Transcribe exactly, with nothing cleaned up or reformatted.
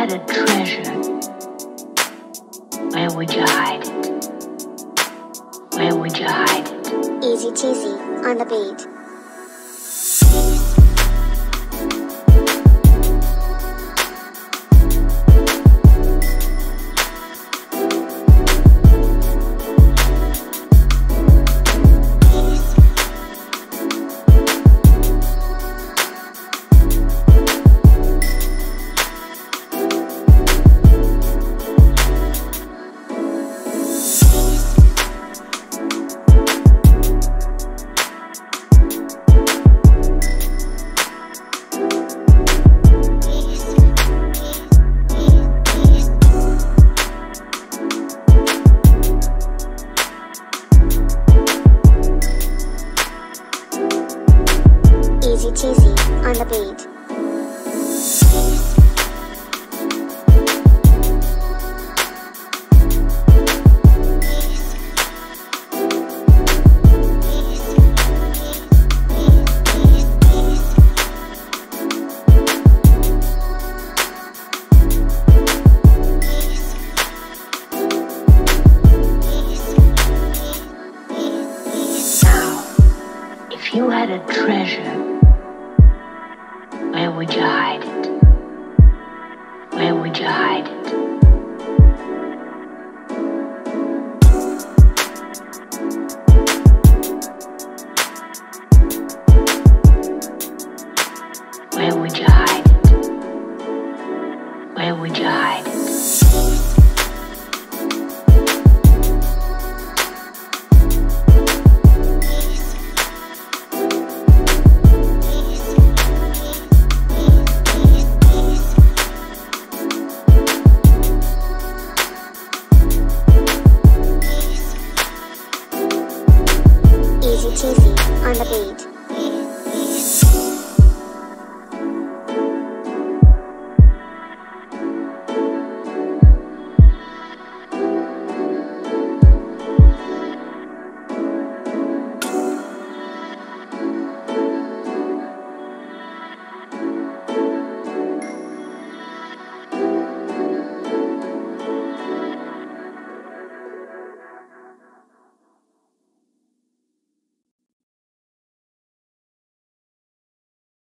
had a treasure, where would you hide it? Where would you hide it? Easy cheesy on the beat. Easy cheesy on the beat. If you had a treasure, where would you hide?